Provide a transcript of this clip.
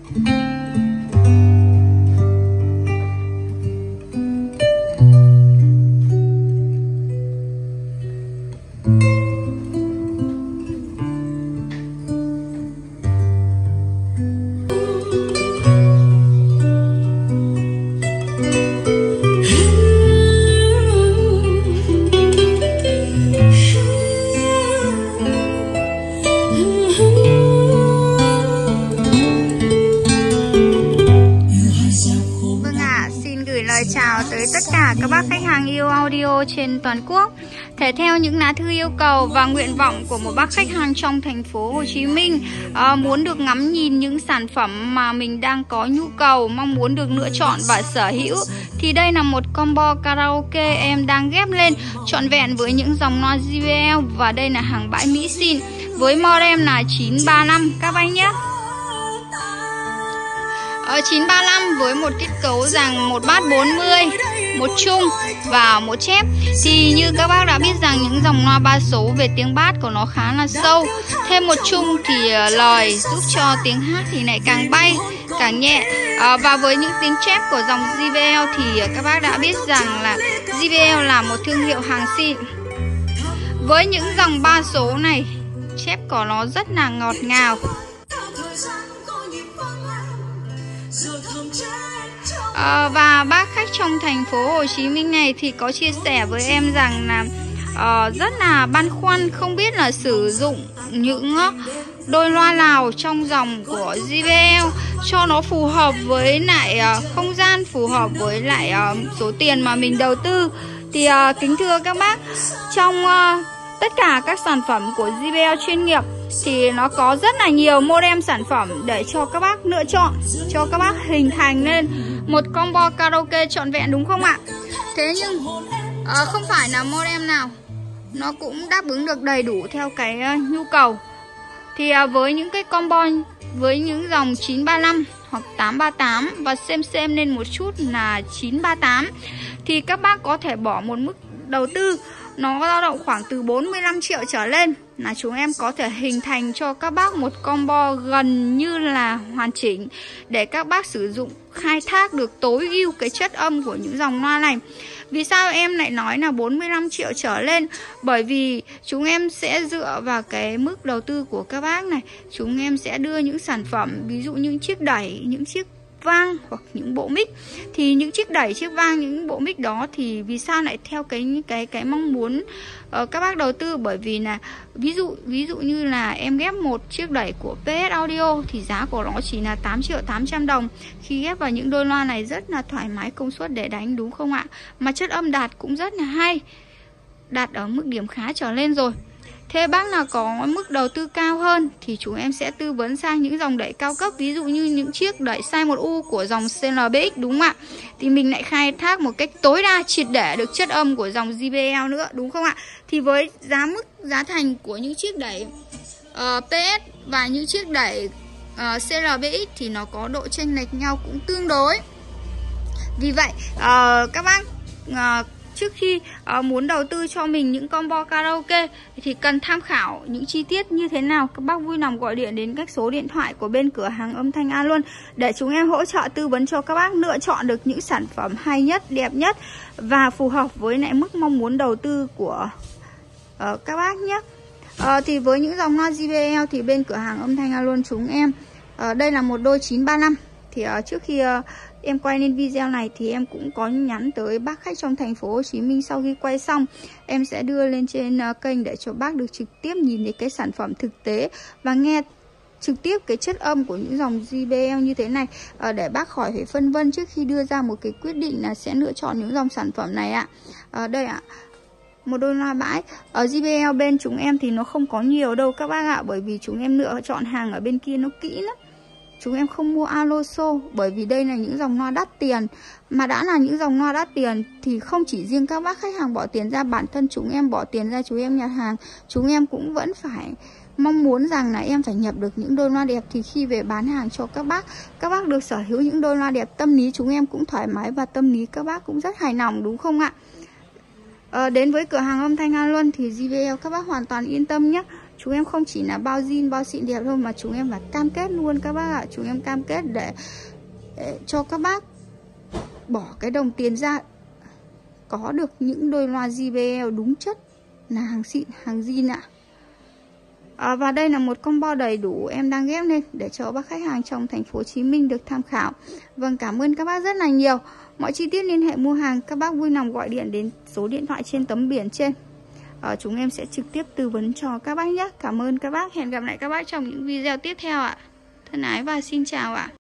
Chào tới tất cả các bác khách hàng yêu audio trên toàn quốc. Thể theo những lá thư yêu cầu và nguyện vọng của một bác khách hàng trong thành phố Hồ Chí Minh muốn được ngắm nhìn những sản phẩm mà mình đang có nhu cầu, mong muốn được lựa chọn và sở hữu, thì đây là một combo karaoke em đang ghép lên trọn vẹn với những dòng loa JBL, và đây là hàng bãi Mỹ xịn với model là 935 các bác nhé. 935 với một kết cấu rằng một bát 40, một chung và một chép. Thì như các bác đã biết rằng những dòng loa 3 số về tiếng bát của nó khá là sâu. Thêm một chung thì lời giúp cho tiếng hát thì lại càng bay, càng nhẹ. Và với những tiếng chép của dòng JBL thì các bác đã biết rằng là JBL là một thương hiệu hàng xịn. Với những dòng 3 số này, chép của nó rất là ngọt ngào. Và bác khách trong thành phố Hồ Chí Minh này thì có chia sẻ với em rằng là rất là băn khoăn không biết là sử dụng những đôi loa nào trong dòng của JBL cho nó phù hợp với lại không gian, phù hợp với lại số tiền mà mình đầu tư. Thì kính thưa các bác, trong tất cả các sản phẩm của JBL chuyên nghiệp thì nó có rất là nhiều model sản phẩm để cho các bác lựa chọn, cho các bác hình thành lên một combo karaoke trọn vẹn, đúng không ạ? Thế nhưng không phải là model nào nó cũng đáp ứng được đầy đủ theo cái nhu cầu. Thì với những cái combo, với những dòng 935 hoặc 838 và xem lên một chút là 938, thì các bác có thể bỏ một mức đầu tư nó dao động khoảng từ 45 triệu trở lên là chúng em có thể hình thành cho các bác một combo gần như là hoàn chỉnh để các bác sử dụng, khai thác được tối ưu cái chất âm của những dòng loa này. Vì sao em lại nói là 45 triệu trở lên? Bởi vì chúng em sẽ dựa vào cái mức đầu tư của các bác này, chúng em sẽ đưa những sản phẩm, ví dụ những chiếc đẩy, những chiếc vang hoặc những bộ mic. Thì những chiếc đẩy, chiếc vang, những bộ mic đó thì vì sao lại theo cái mong muốn các bác đầu tư? Bởi vì là ví dụ như là em ghép một chiếc đẩy của PS Audio thì giá của nó chỉ là 8.800.000 đồng. Khi ghép vào những đôi loa này rất là thoải mái công suất để đánh, đúng không ạ? Mà chất âm đạt cũng rất là hay, đạt ở mức điểm khá trở lên rồi. Thế bác nào có mức đầu tư cao hơn thì chúng em sẽ tư vấn sang những dòng đẩy cao cấp, ví dụ như những chiếc đẩy size 1U của dòng CLBX, đúng không ạ? Thì mình lại khai thác một cách tối đa triệt để được chất âm của dòng JBL nữa, đúng không ạ? Thì với giá thành của những chiếc đẩy PS và những chiếc đẩy CLBX thì nó có độ chênh lệch nhau cũng tương đối. Vì vậy các bác trước khi muốn đầu tư cho mình những combo karaoke thì cần tham khảo những chi tiết như thế nào, các bác vui lòng gọi điện đến các số điện thoại của bên cửa hàng âm thanh A Luân để chúng em hỗ trợ tư vấn cho các bác lựa chọn được những sản phẩm hay nhất, đẹp nhất và phù hợp với lại mức mong muốn đầu tư của các bác nhé. Thì với những dòng loa JBL thì bên cửa hàng âm thanh A Luân chúng em đây là một đôi 935. Thì trước khi em quay lên video này thì em cũng có nhắn tới bác khách trong thành phố Hồ Chí Minh. Sau khi quay xong em sẽ đưa lên trên kênh để cho bác được trực tiếp nhìn thấy cái sản phẩm thực tế và nghe trực tiếp cái chất âm của những dòng JBL như thế này, để bác khỏi phải phân vân trước khi đưa ra một cái quyết định là sẽ lựa chọn những dòng sản phẩm này ạ. Đây ạ, một đôi loa bãi. Ở JBL bên chúng em thì nó không có nhiều đâu các bác ạ, bởi vì chúng em lựa chọn hàng ở bên kia nó kỹ lắm. Chúng em không mua Aloso bởi vì đây là những dòng loa đắt tiền. Mà đã là những dòng loa đắt tiền thì không chỉ riêng các bác khách hàng bỏ tiền ra, bản thân chúng em bỏ tiền ra, chúng em nhặt hàng, chúng em cũng vẫn phải mong muốn rằng là em phải nhập được những đôi loa đẹp. Thì khi về bán hàng cho các bác được sở hữu những đôi loa đẹp, tâm lý chúng em cũng thoải mái và tâm lý các bác cũng rất hài lòng, đúng không ạ? Đến với cửa hàng âm thanh A Luân thì JBL các bác hoàn toàn yên tâm nhé. Chúng em không chỉ là bao zin, bao xịn đẹp thôi, mà chúng em là cam kết luôn các bác ạ. Chúng em cam kết để cho các bác bỏ cái đồng tiền ra, có được những đôi loa JBL đúng chất, là hàng xịn, hàng zin ạ. Và đây là một combo đầy đủ em đang ghép lên để cho bác khách hàng trong thành phố Hồ Chí Minh được tham khảo. Vâng, cảm ơn các bác rất là nhiều. Mọi chi tiết liên hệ mua hàng các bác vui lòng gọi điện đến số điện thoại trên tấm biển trên. Chúng em sẽ trực tiếp tư vấn cho các bác nhé. Cảm ơn các bác. Hẹn gặp lại các bác trong những video tiếp theo ạ. Thân ái và xin chào ạ.